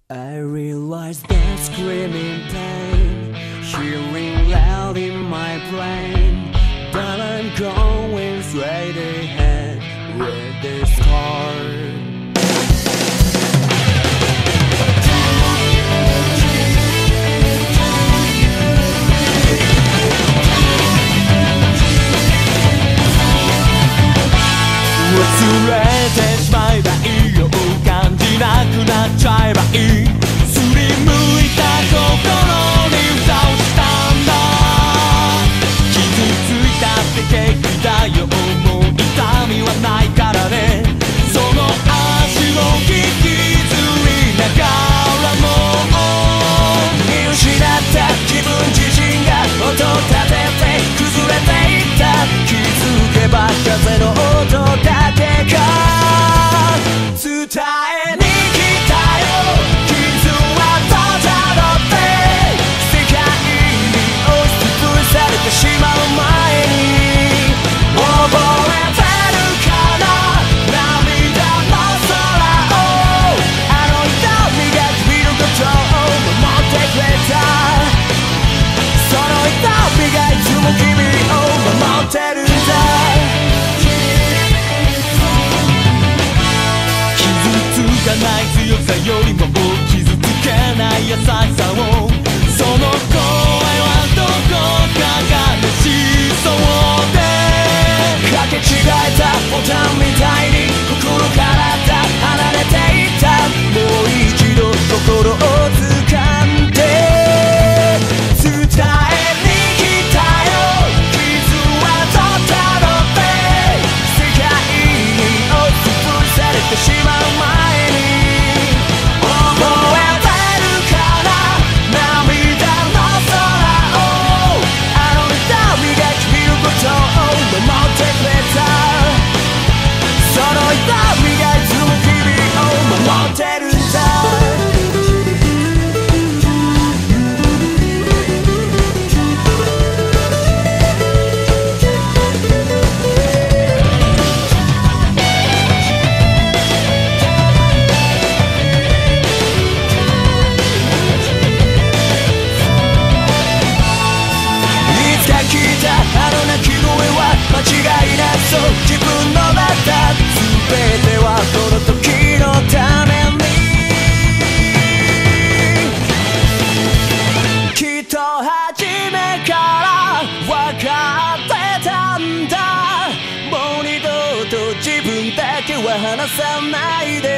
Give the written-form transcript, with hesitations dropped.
I realize that screaming pain, hearing loud in my brain, but I'm going straight ahead with this heart.忘れてしまえばいいよ、感じなくなっちゃえばいい、すりむいた心に蓋をしたんだ。傷ついたって平気だよ、もう痛みはないからね。その足を引きずりながらも見失った自分自身が音立てて崩れていった。気づけば風の音だけが伝えに来たよ。傷はただって世界に押しつぶされてしまう前に、覚えてるかな、涙の空を、あの痛みが君のことを守ってくれた。その痛みがいつも君を守ってるんだ。ない強さよりも傷つけない優しさを、その声はどこかがねしそうで、かけ違えたボタンみたいに心から離れていった。もう一度心を掴んで伝えに来たよ。傷は取ったのって世界に押しつぶされてしまう前に、自分のだった全てはこの時のために、きっと初めから分かってたんだ。もう二度と自分だけは離さないで。